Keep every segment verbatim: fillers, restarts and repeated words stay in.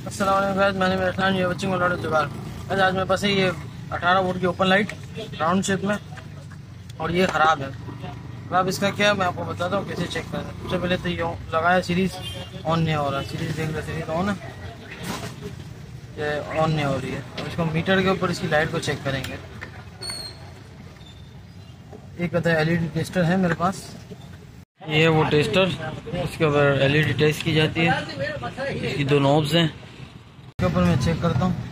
अस्सलाम वालेकुम गाइस, मैंने मेरा इरफान ये बच्चों को लौट जुगाड़। आज आज मेरे पास है ये अठारह वोल्ट की ओपन लाइट राउंड शेप में, और ये ख़राब है। ख़राब इसका क्या है मैं आपको बताता हूँ कैसे चेक करें। सबसे पहले तो ये लगाया, सीरीज़ ऑन नहीं हो रहा। सीरीज़ देख लो, सीरीज़ ऑन है, ये ऑन नहीं हो रही है। अब इसको मीटर के ऊपर इसकी लाइट को चेक करेंगे। एक कहता है एल ई डी टेस्टर है मेरे पास, ये है वो टेस्टर। इसके ऊपर एल ई डी टेस्ट की जाती है। इसकी दो नॉब्स हैं, इसके ऊपर मैं चेक करता हूँ।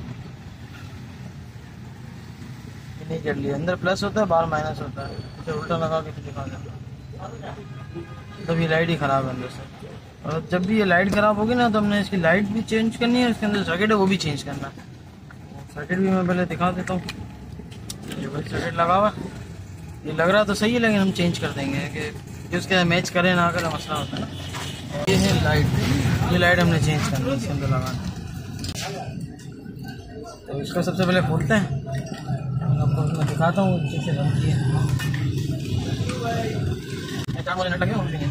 नहीं जल रही है, अंदर प्लस होता है बाहर माइनस होता है। इसे उल्टा लगा के फिर दिखा देता, तब ये लाइट ही ख़राब है अंदर से। और जब भी ये लाइट ख़राब होगी ना तो हमने इसकी लाइट भी चेंज करनी है, इसके अंदर सर्किट है वो भी चेंज करना है। सर्किट भी मैं पहले दिखा देता हूँ। ये भाई सर्किट लगा हुआ, ये लग रहा तो सही है लेकिन हम चेंज कर देंगे कि उसके मैच करें ना करें, मसला होता है। ये है लाइट, ये लाइट हमने चेंज करनी है, इसके अंदर लगाना। तो इसको सबसे पहले खोलते हैं, आपको मैं दिखाता हूँ कैसे बनती है। चार मिनट लगे होंगे।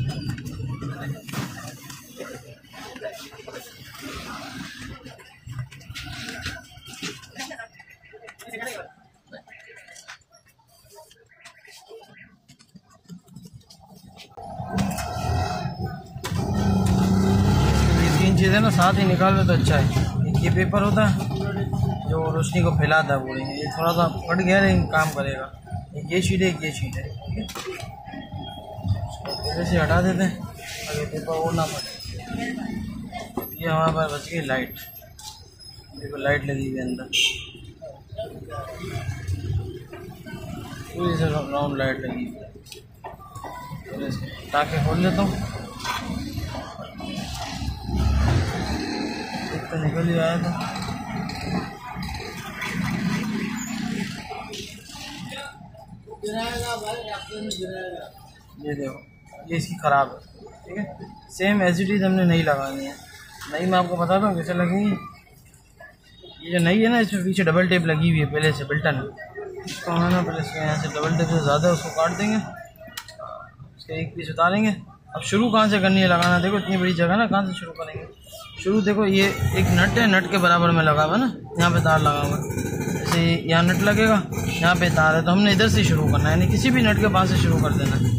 तीन चीज़ें ना साथ ही निकाल लो तो अच्छा है। एक ये पेपर होता है जो रोशनी को फैलाता है पूरी, ये थोड़ा सा फट गया लेकिन काम करेगा। एक ये शीट है, एक ये शीट है, ठीक है। ऐसे हटा देते हैं और ये पेपर और ना पड़े। ये हमारे पास बच गई लाइट। देखो लाइट लगी हुई है अंदर, पूरी से राउंड लाइट लगी हुई है। टाके खोल लेता हूँ, तो निकल ही आया था। ये देखो, ये इसकी ख़राब है, ठीक है। सेम एज इट इज़ हमने नई लगानी है। नई मैं आपको बताता हूँ कैसे लगेगी। ये जो नई है ना, इसमें पीछे डबल टेप लगी हुई है पहले से, बिल्टन। इसको है ना पहले से यहाँ से डबल टेप से ज़्यादा उसको काट देंगे, उसके एक पीस उतारेंगे। अब शुरू कहाँ से करनी है लगाना, देखो इतनी बड़ी जगह ना, कहाँ से शुरू करेंगे। शुरू देखो, ये एक नट है, नट के बराबर में लगा हुआ ना, यहाँ पे तार लगा हुआ है। जैसे यहाँ नट लगेगा, यहाँ पे तार है, तो हमने इधर से शुरू करना है, यानी किसी भी नट के पास से शुरू कर देना है।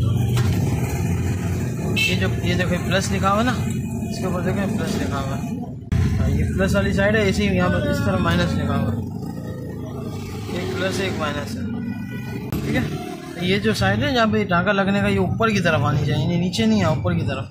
ये जो ये देखो प्लस लिखा हुआ है ना, इसके ऊपर देखो प्लस लिखा हुआ है, ये प्लस वाली साइड है। ऐसे ही यहाँ पर इस तरह माइनस लिखा हुआ है, एक प्लस है एक माइनस है, ठीक है। ये जो साइड है जहाँ पे टाँका लगने का, ये ऊपर की तरफ आनी चाहिए, नीचे नहीं है, ऊपर की तरफ।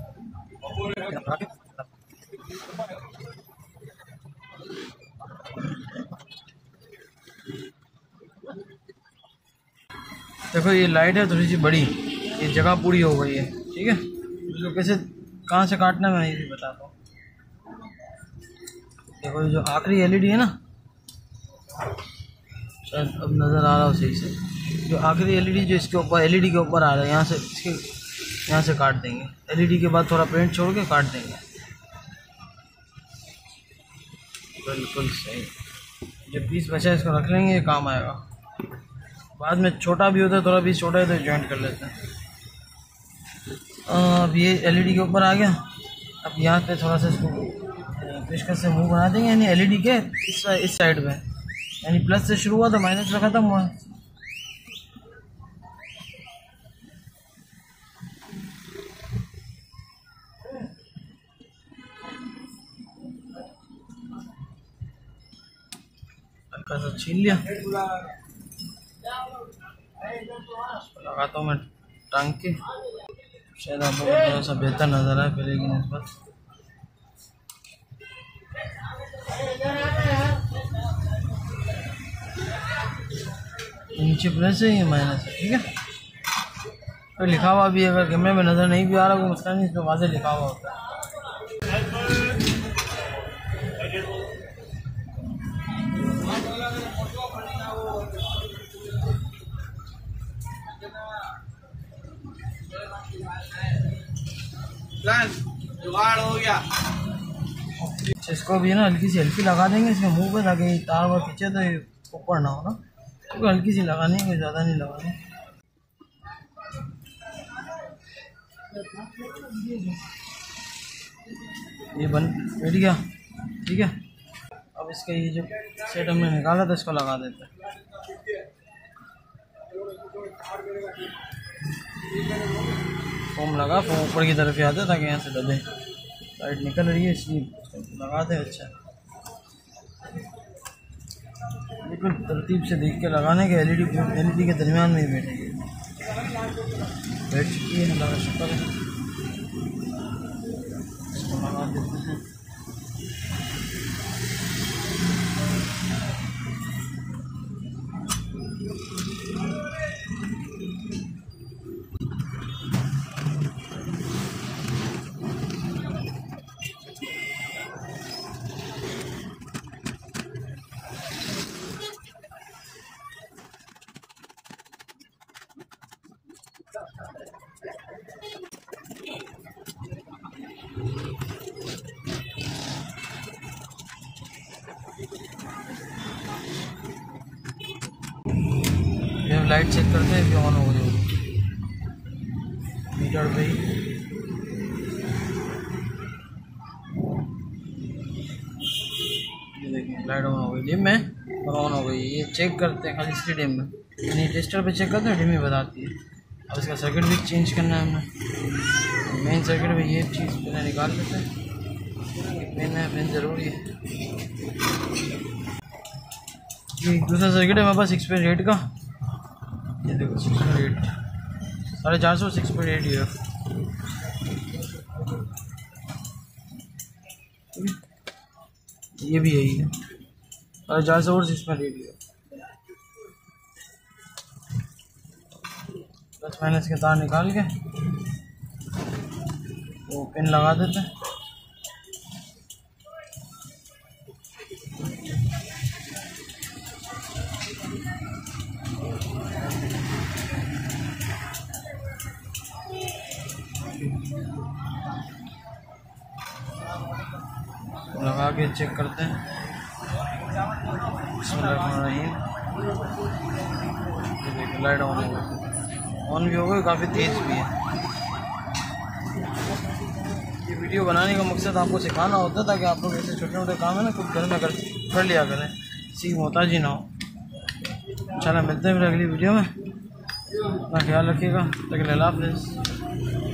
देखो ये लाइट है थोड़ी सी बड़ी, ये जगह पूरी हो गई है, ठीक है। तो कैसे कहाँ से काटना मैं ये भी बताता हूँ। देखो ये जो आखिरी एलईडी है ना, शायद अब नज़र आ रहा हो सही से, जो आखिरी एलईडी जो इसके ऊपर एलईडी के ऊपर आ रहा है, यहाँ से इसके यहाँ से काट देंगे। एलईडी के बाद थोड़ा पेंट छोड़ के काट देंगे, बिल्कुल सही। जो पीस बचा है इसको रख लेंगे, ये काम आएगा। बाद में छोटा भी होता है, थोड़ा पीस छोटा है तो जॉइंट कर लेते हैं। अब ये एलईडी के ऊपर आ गया। अब यहाँ पे थोड़ा सा इसको पेशकश से मुंह बना देंगे, यानी एलईडी के इस इस साइड में, यानी प्लस से शुरू हुआ तो माइनस में ख़त्म हुआ। हल्का सा छील लिया, लगाता हूँ मैं टांग के, शायद आपको थोड़ा सा बेहतर नज़र आए पहले की नस्बत। नीचे प्लस है, ये माइनस है, ठीक है। तो लिखा हुआ भी अगर कैमरे में नज़र नहीं भी आ रहा कोई मसला नहीं, इसमें वाज़ेह लिखा हुआ होता है। जुगाड़ हो गया। इसको भी ना हल्की सी हल्की लगा देंगे इसके मुंह पे, ताकि तार वार खींचे तो ये ऊपर ना हो ना, क्योंकि हल्की सी लगानी है, कोई ज़्यादा नहीं लगानी। ये बन बैठ गया। ठीक है। अब इसका ये जो सेट हमने निकाला था इसको लगा देते हैं। फोम लगा, फोम ऊपर की तरफ ही आता है ताकि यहाँ से दबे। लाइट निकल रही है इसलिए लगा दे। अच्छा, बिल्कुल तरतीब से देख के लगाने के। एलईडी एलईडी के दरमियान में ही बैठेगी, बैठ चुकी है। अल्लाह का शुक्र है। इसको लगा देते हैं। ये लाइट चेक करते हैं कि ऑन हो गई मीटर पे ही। ये देखिए लाइट ऑन हो गई डिम में और ऑन हो गई। ये चेक करते हैं खाली इसकी डिम में, यानी टेस्टर पे चेक करते हैं डिम ही बताती है। अब इसका सर्किट भी चेंज करना है हमें। मेन सर्किट में ये चीज़ पहले निकाल लेते हैं। पेन है, पेन ज़रूरी है। ये दूसरा सर्किट है हमारे पास सिक्स पॉइंट एट का। ये देखो सिक्स पॉइंट एट, साढ़े चार सौ सिक्स पॉइंट एट ये ये भी यही है, साढ़े चार सौ और सिक्स पॉइंट एट ये। प्लस माइनस के तार निकाल के वो पिन लगा देते हैं। लगा के चेक करते हैं। बिस्मिल्लाहिर्रहमानिर्रहीम। देखिए लाइट ऑन हो गई, ऑन भी हो गई, काफ़ी तेज़ भी है। ये वीडियो बनाने का मकसद आपको सिखाना होता है ताकि आप लोग ऐसे छोटे छोटे काम है ना खुद घर में कर कर लिया करें, किसी की मोहताजी ना हो। इंशाल्लाह मिलते हैं फिर अगली वीडियो में। अपना ख्याल रखिएगा। तक अल्लाह हाफ़िज़।